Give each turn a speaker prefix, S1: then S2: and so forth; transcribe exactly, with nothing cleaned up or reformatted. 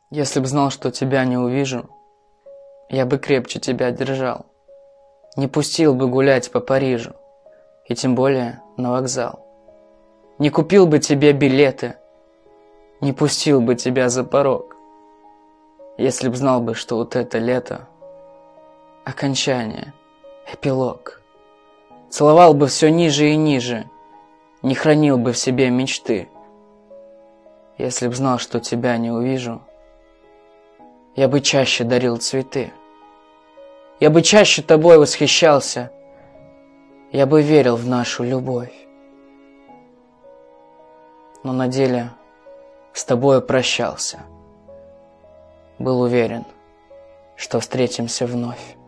S1: Если б знал, что тебя не увижу, я бы крепче тебя держал. Не пустил бы гулять по Парижу, и тем более на вокзал. Не купил бы тебе билеты, не пустил бы тебя за порог. Если б знал бы, что вот это лето — окончание, эпилог. Целовал бы все ниже и ниже, не хранил бы в себе мечты. Если б знал, что тебя не увижу, я бы чаще дарил цветы. Я бы чаще тобой восхищался, я бы верил в нашу любовь. Но на деле с тобою прощался. Был уверен, что встретимся вновь.